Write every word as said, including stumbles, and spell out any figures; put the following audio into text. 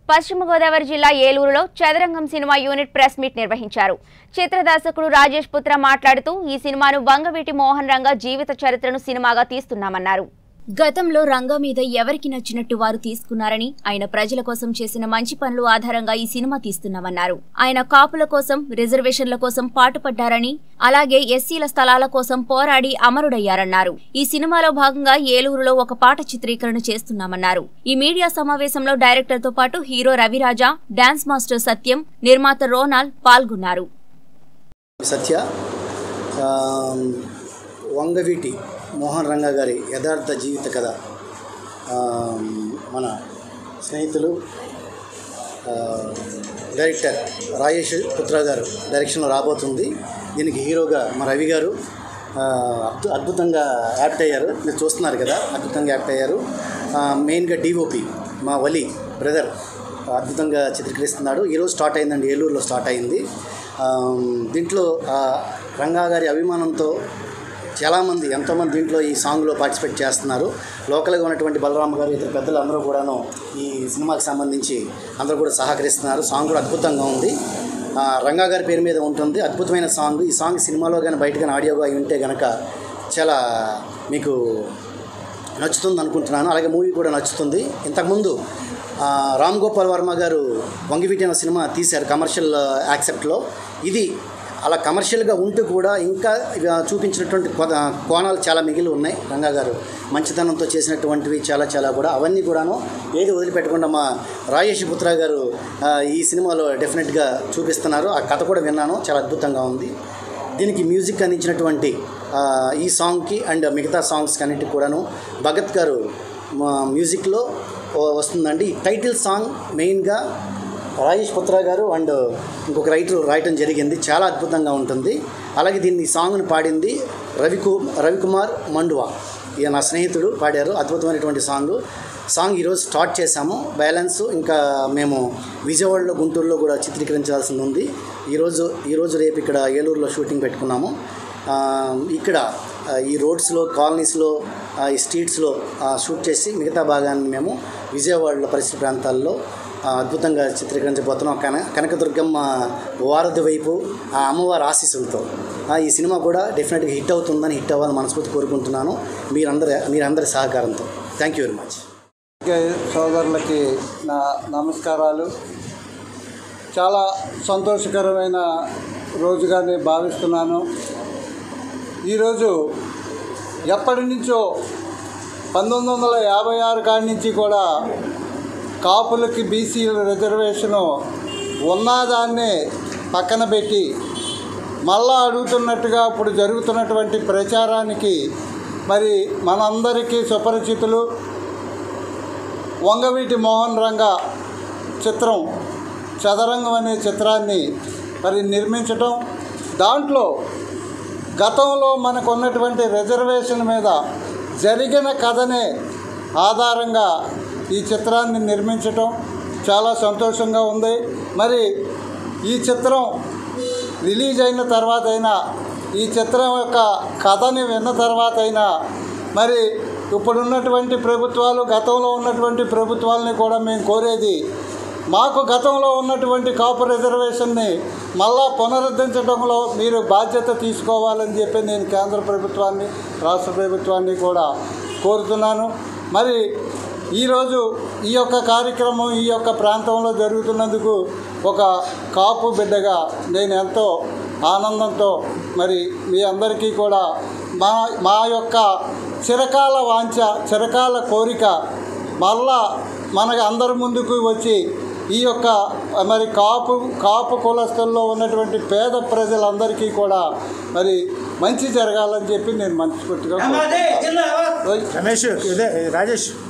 పశ్చిమ గోదావరి జిల్లా ఏలూరులో చదరంగం సినిమా యూనిట్ ప్రెస్ మీట్ నిర్వహించారు. చిత్రదర్శకుడు రాజేష్ పుత్ర మాట్లాడుతూ ఈ సినిమాను వంగవీటి మోహన్ రంగ జీవిత చరిత్రను సినిమాగా తీస్తున్నామన్నారు. గతంలో రంగా మీద ఎవరికి నచ్చినట్టు వారు తీసుకున్నారని, ఆయన ప్రజల కోసం చేసిన మంచి పనులు ఆధారంగా ఈ సినిమా తీస్తున్నామన్నారు. ఆయన కాపుల కోసం, రిజర్వేషన్ల కోసం పాటుపడ్డారని, అలాగే ఎస్సీల స్థలాల కోసం పోరాడి అమరుడయ్యారన్నారు. ఈ సినిమాలో భాగంగా ఏలూరులో ఒక పాట చిత్రీకరణ చేస్తున్నామన్నారు. ఈ మీడియా సమావేశంలో డైరెక్టర్ తో పాటు hero Raviraja, dance master Satyam, నిర్మాత రోనాల్ పాల్గొన్నారు. సత్య వంగవీటి మోహన్ రంగా గారి యథార్థ జీవిత కథ మన స్నేహితులు డైరెక్టర్ రాజేష్ పుత్ర గారు డైరెక్షన్లో రాబోతుంది. దీనికి హీరోగా మా రవి గారు అద్భుతంగా యాక్ట్ అయ్యారు. మీరు చూస్తున్నారు కదా, అద్భుతంగా యాక్ట్ అయ్యారు. మెయిన్గా డిఓపి మా వలి బ్రదర్ అద్భుతంగా చిత్రీకరిస్తున్నాడు. ఈరోజు స్టార్ట్ అయిందండి, ఏలూరులో స్టార్ట్ అయింది. దీంట్లో రంగా గారి అభిమానంతో చాలామంది ఎంతోమంది దీంట్లో ఈ సాంగ్లో పార్టిసిపేట్ చేస్తున్నారు. లోకల్గా ఉన్నటువంటి బలరామ గారు, ఇతర పెద్దలు అందరూ కూడాను ఈ సినిమాకి సంబంధించి అందరూ కూడా సహకరిస్తున్నారు. సాంగ్ కూడా అద్భుతంగా ఉంది. రంగా గారి పేరు మీద ఉంటుంది. అద్భుతమైన సాంగ్. ఈ సాంగ్ సినిమాలో కానీ బయట కానీ ఆడియోగా అయి ఉంటే కనుక చాలా మీకు నచ్చుతుంది అనుకుంటున్నాను. అలాగే మూవీ కూడా నచ్చుతుంది. ఇంతకుముందు రామ్ గోపాల్ వర్మ గారు వంగవీటి అనే సినిమా తీశారు కమర్షియల్ యాక్సెప్ట్లో. ఇది అలా కమర్షియల్గా ఉంటూ కూడా ఇంకా చూపించినటువంటి కోణాలు చాలా మిగిలి ఉన్నాయి. రంగా గారు మంచితనంతో చేసినటువంటివి చాలా చాలా కూడా అవన్నీ కూడాను ఏది వదిలిపెట్టకుండా మా రాజేష్ పుత్ర గారు ఈ సినిమాలో డెఫినెట్గా చూపిస్తున్నారు. ఆ కథ కూడా విన్నాను, చాలా అద్భుతంగా ఉంది. దీనికి మ్యూజిక్ అందించినటువంటి ఈ సాంగ్కి అండ్ మిగతా సాంగ్స్కి అన్నింటికి కూడాను భగత్ గారు మ్యూజిక్లో వస్తుందండి. టైటిల్ సాంగ్ మెయిన్గా రాజేష్ పుత్ర గారు అండ్ ఇంకొక రైటర్ రాయటం జరిగింది. చాలా అద్భుతంగా ఉంటుంది. అలాగే దీన్ని సాంగ్ని పాడింది రవికు రవికుమార్ మండువా, ఈయన నా స్నేహితుడు పాడారు. అద్భుతమైనటువంటి సాంగ్ సాంగ్ ఈరోజు స్టార్ట్ చేశాము. బ్యాలెన్స్ ఇంకా మేము విజయవాడలో, గుంటూరులో కూడా చిత్రీకరించాల్సింది ఉంది. ఈరోజు ఈరోజు రేపు ఇక్కడ ఏలూరులో షూటింగ్ పెట్టుకున్నాము. ఇక్కడ ఈ రోడ్స్లో, కాలనీస్లో, ఈ స్ట్రీట్స్లో షూట్ చేసి మిగతా భాగాన్ని మేము విజయవాడలో పరిసర ప్రాంతాల్లో అద్భుతంగా చిత్రీకరించబోతున్నాం. కన కనకదుర్గమ్మ వారధి వైపు ఆ అమ్మవారి ఆశీస్సులతో ఈ సినిమా కూడా డెఫినెట్గా హిట్ అవుతుందని, హిట్ అవ్వాలని మనస్ఫూర్తి కోరుకుంటున్నాను మీరందరి మీరందరి సహకారంతో. Thank you very much. సోదరులకి నా నమస్కారాలు. చాలా సంతోషకరమైన రోజుగా నేను భావిస్తున్నాను. ఈరోజు ఎప్పటి నుంచో పంతొమ్మిది వందల యాభై ఆరు కాడి నుంచి కూడా కాపులకి బీసీల రిజర్వేషను ఉన్నదాన్నే పక్కన పెట్టి మళ్ళా అడుగుతున్నట్టుగా ఇప్పుడు జరుగుతున్నటువంటి ప్రచారానికి మరి మనందరికీ సుపరిచితులు వంగవీటి మోహన్ రంగా చిత్రం చదరంగం అనే చిత్రాన్ని మరి నిర్మించటం, దాంట్లో గతంలో మనకు ఉన్నటువంటి రిజర్వేషన్ మీద జరిగిన కథనే ఆధారంగా ఈ చిత్రాన్ని నిర్మించటం చాలా సంతోషంగా ఉంది. మరి ఈ చిత్రం రిలీజ్ అయిన తర్వాత అయినా, ఈ చిత్రం యొక్క కథని విన్న తర్వాత అయినా మరి ఇప్పుడున్నటువంటి ప్రభుత్వాలు, గతంలో ఉన్నటువంటి ప్రభుత్వాలని కూడా మేము కోరేది, మాకు గతంలో ఉన్నటువంటి కాపు రిజర్వేషన్ని మళ్ళా పునరుద్ధరించడంలో మీరు బాధ్యత తీసుకోవాలని చెప్పి నేను కేంద్ర ప్రభుత్వాన్ని, రాష్ట్ర ప్రభుత్వాన్ని కూడా కోరుతున్నాను. మరి ఈరోజు ఈ యొక్క కార్యక్రమం ఈ యొక్క ప్రాంతంలో జరుగుతున్నందుకు ఒక కాపు బిడ్డగా నేను ఎంతో ఆనందంతో మరి మీ అందరికీ కూడా మా మా యొక్క చిరకాల వాంఛ, చిరకాల కోరిక మళ్ళా మనకు అందరి ముందుకు వచ్చి ఈ యొక్క మరి కాపు కాపు కులస్తుల్లో ఉన్నటువంటి పేద ప్రజలందరికీ కూడా మరి మంచి జరగాలని చెప్పి నేను మనస్ఫూర్తిగా రమేష్ రాజేష్